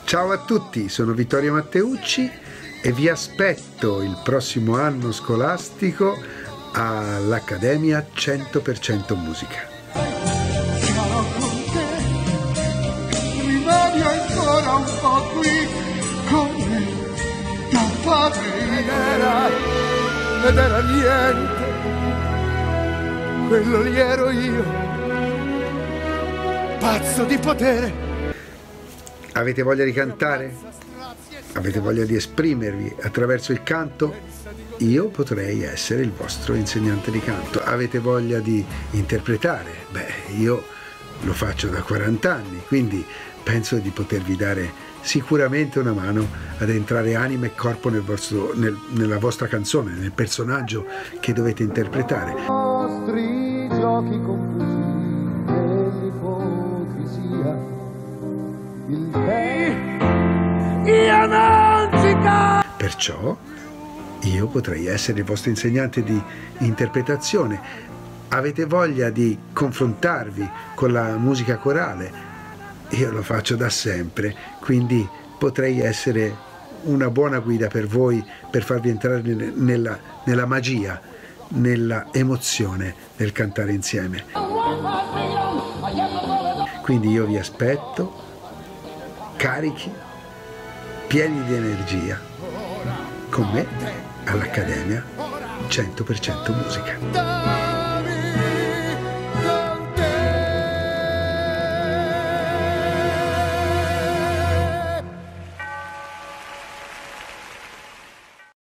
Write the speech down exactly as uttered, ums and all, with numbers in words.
Ciao a tutti, sono Vittorio Matteucci e vi aspetto il prossimo anno scolastico all'Accademia cento per cento Musica. Sarò con te, rimani ancora un po' qui con me, tuo padre ed era, ed era niente, quello lì ero io, pazzo di potere. Avete voglia di cantare? Avete voglia di esprimervi attraverso il canto? Io potrei essere il vostro insegnante di canto. Avete voglia di interpretare? Beh, io lo faccio da quaranta anni, quindi penso di potervi dare sicuramente una mano ad entrare anima e corpo nel vostro, nel, nella vostra canzone, nel personaggio che dovete interpretare. I nostri giochi confusi dell'ipocrisia, il io non ci ca- Perciò io potrei essere il vostro insegnante di interpretazione. Avete voglia di confrontarvi con la musica corale? Io lo faccio da sempre, quindi potrei essere una buona guida per voi, per farvi entrare nella, nella magia, nella emozione del cantare insieme. Quindi io vi aspetto carichi, pieni di energia, con me all'Accademia cento per cento Musica.